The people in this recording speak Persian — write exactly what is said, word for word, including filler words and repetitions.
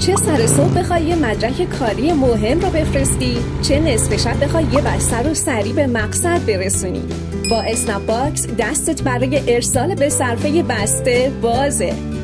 چه سر صبح بخوای یه مدرک کاری مهم رو بفرستی، چه نصف شب بخوای یه بسته رو سریع به مقصد برسونی. با اسنپ باکس دستت برای ارسال به صرفه بسته بازه.